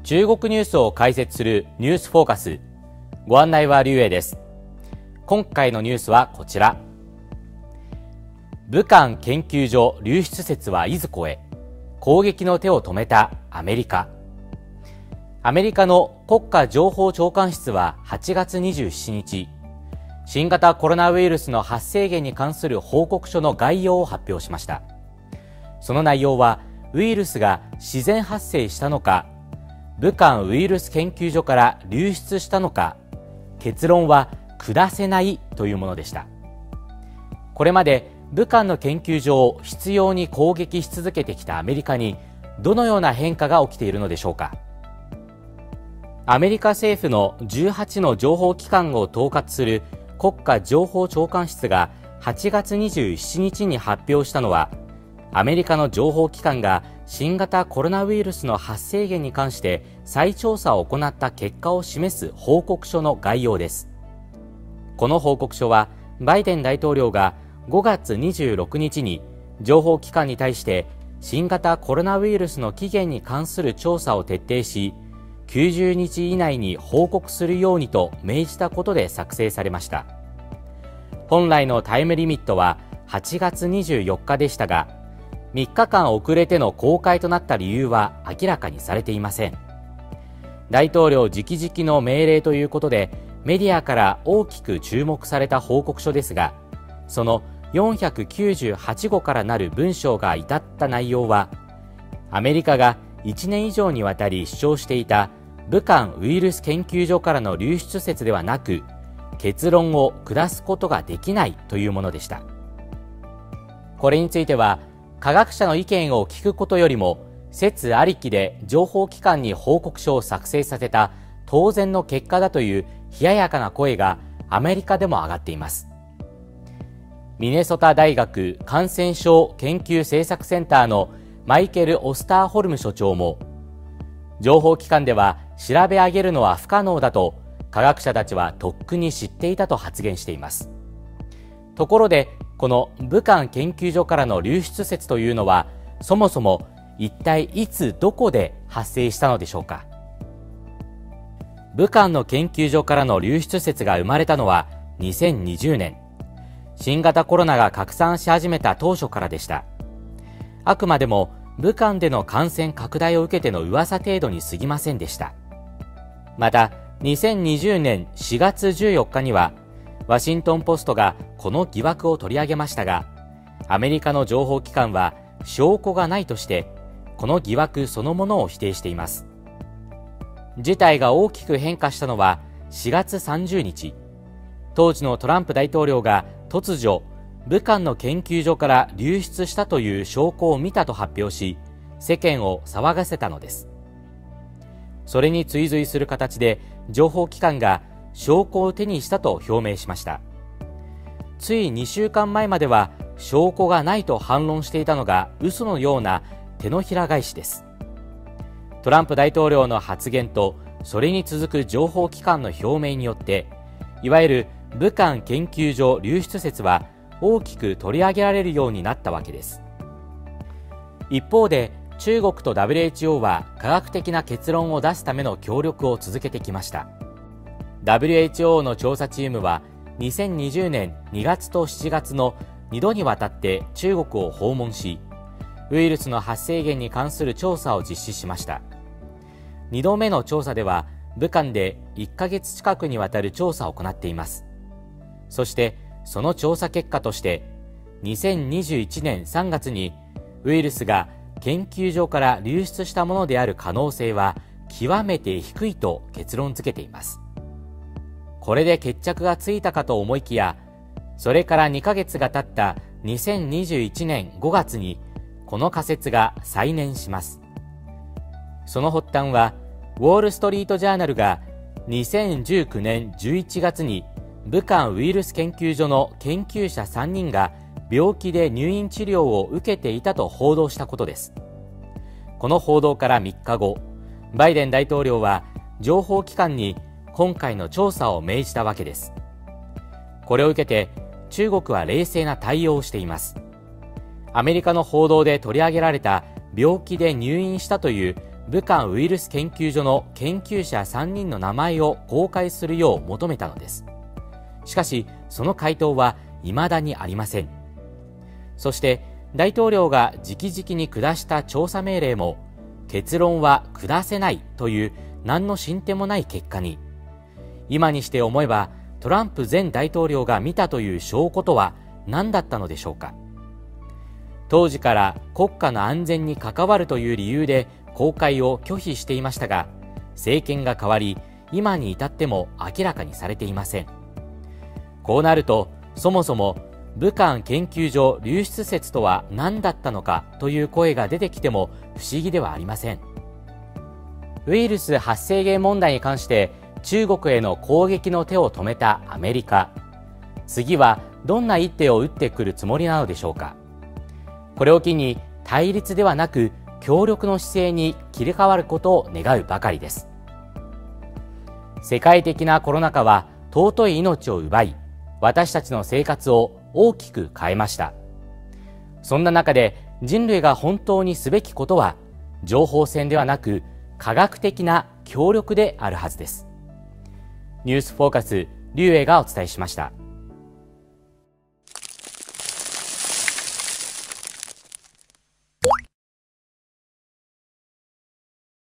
中国ニュースを解説するニュースフォーカス。ご案内は劉英です。今回のニュースはこちら。武漢研究所流出説はいずこへ、攻撃の手を止めたアメリカ。アメリカの国家情報長官室は8月27日、新型コロナウイルスの発生源に関する報告書の概要を発表しました。その内容は、ウイルスが自然発生したのか、武漢ウイルス研究所から流出したのか、結論は下せないというものでした。これまで武漢の研究所を執拗に攻撃し続けてきたアメリカにどのような変化が起きているのでしょうか。アメリカ政府の18の情報機関を統括する国家情報長官室が8月27日に発表したのは、アメリカの情報機関が新型コロナウイルスの発生源に関して再調査を行った結果を示す報告書の概要です。この報告書は、バイデン大統領が5月26日に情報機関に対して新型コロナウイルスの起源に関する調査を徹底し、90日以内に報告するようにと命じたことで作成されました。本来のタイムリミットは8月24日でしたが、3日間遅れての公開となった理由は明らかにされていません。大統領直々の命令ということで、メディアから大きく注目された報告書ですが、その498語からなる文章が至った内容は、アメリカが1年以上にわたり主張していた武漢ウイルス研究所からの流出説ではなく、結論を下すことができないというものでした。これについては、科学者の意見を聞くことよりも、説ありきで情報機関に報告書を作成させた当然の結果だという冷ややかな声がアメリカでも上がっています。ミネソタ大学感染症研究政策センターのマイケル・オスターホルム所長も、情報機関では調べ上げるのは不可能だと科学者たちはとっくに知っていたと発言しています。ところで、この武漢研究所からの流出説というのは、そもそも一体いつどこで発生したのでしょうか。武漢の研究所からの流出説が生まれたのは2020年。新型コロナが拡散し始めた当初からでした。あくまでも武漢での感染拡大を受けての噂程度に過ぎませんでした。また、2020年4月14日には、ワシントンポストがこの疑惑を取り上げましたが、アメリカの情報機関は証拠がないとして、この疑惑そのものを否定しています。事態が大きく変化したのは4月30日、当時のトランプ大統領が突如、武漢の研究所から流出したという証拠を見たと発表し、世間を騒がせたのです。それに追随する形で、情報機関が証拠を手にしたと表明しました。つい2週間前までは証拠がないと反論していたのが嘘のような手のひら返しです。トランプ大統領の発言とそれに続く情報機関の表明によって、いわゆる武漢研究所流出説は大きく取り上げられるようになったわけです。一方で、中国と WHO は科学的な結論を出すための協力を続けてきました。WHO の調査チームは2020年2月と7月の2度にわたって中国を訪問し、ウイルスの発生源に関する調査を実施しました。2度目の調査では、武漢で1ヶ月近くにわたる調査を行っています。そして、その調査結果として、2021年3月にウイルスが研究所から流出したものである可能性は極めて低いと結論付けています。これで決着がついたかと思いきや、それから2ヶ月が経った2021年5月にこの仮説が再燃します。その発端は、ウォールストリートジャーナルが2019年11月に武漢ウイルス研究所の研究者3人が病気で入院治療を受けていたと報道したことです。この報道から3日後、バイデン大統領は情報機関に今回の調査を命じたわけです。これを受けて中国は冷静な対応をしています。アメリカの報道で取り上げられた病気で入院したという武漢ウイルス研究所の研究者3人の名前を公開するよう求めたのです。しかし、その回答は未だにありません。そして、大統領が直々に下した調査命令も、結論は下せないという何の進展もない結果に、今にして思えばトランプ前大統領が見たという証拠とは何だったのでしょうか。当時から国家の安全に関わるという理由で公開を拒否していましたが、政権が変わり、今に至っても明らかにされていません。こうなると、そもそも武漢研究所流出説とは何だったのかという声が出てきても不思議ではありません。ウイルス発生源問題に関して中国への攻撃の手を止めたアメリカ。次はどんな一手を打ってくるつもりなのでしょうか。これを機に対立ではなく協力の姿勢に切り替わることを願うばかりです。世界的なコロナ禍は尊い命を奪い、私たちの生活を大きく変えました。そんな中で人類が本当にすべきことは、情報戦ではなく科学的な協力であるはずです。ニュースフォーカス、劉英がお伝えしました。